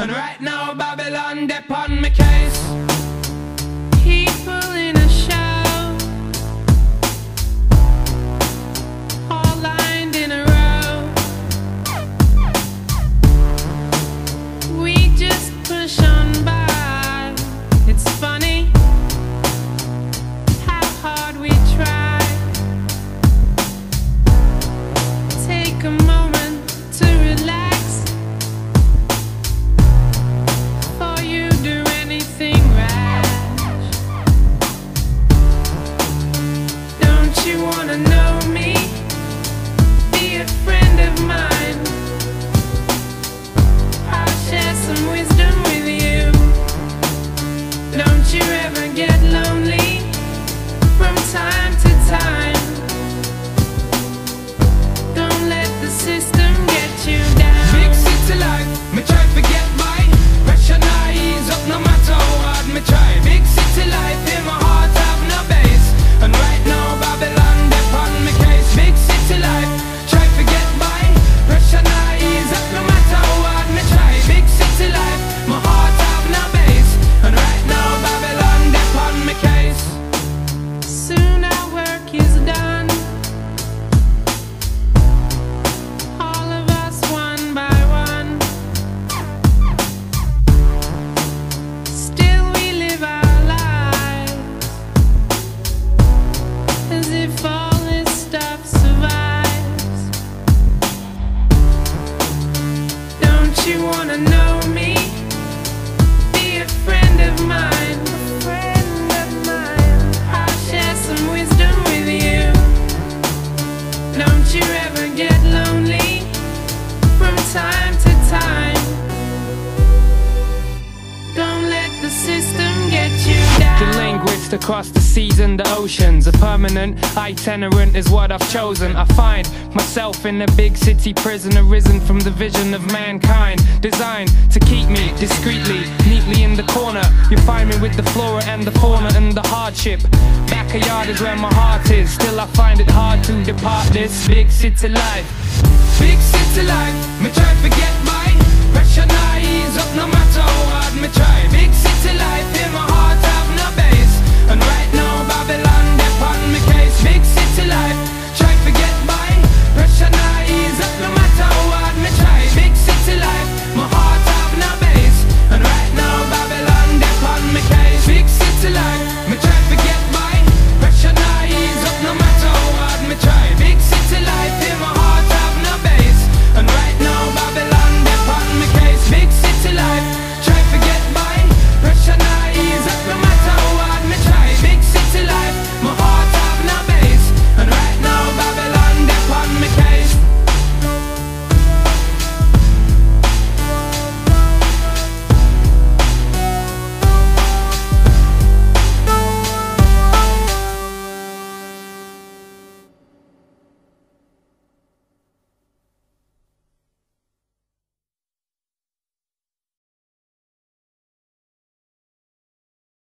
And right now Babylon dep on my case. People in a show, all lined in a row. We just push on by. It's funny how hard we try. Take a moment to relax before you do anything rash. Don't you wanna know me? Be a friend of mine. I'll share some wisdom with you. Don't you ever get lonely from time to time. Don't let the system get you down. Big city life, me try to get by. Pressure not ease up no matter how hard me try. Big city life, in my heart have no base. And right now Babylon dep on me case. Big city life, try to get by. Pressure not ease up no matter how hard me try. Big city life, my heart have no base. And right now Babylon dep on me case. Soon our work is done, all of us one by one. Still we live our lives as if all this stuff survives. Don't you wanna know me? Be a friend of mine. I'll share some wisdom with you. Don't you ever get lonely from time to time. Don't let the system get you down. The linguist across the seas and the oceans. A permanent itinerant is what I've chosen. I find myself in a big city prison, arisen from the vision of mankind, designed to keep me discreetly, neatly in the corner. You find me with the flora and the fauna and the hardship. Backyard is where my heart is. Still I find it hard to depart this big city life. Big city life, me try to get by.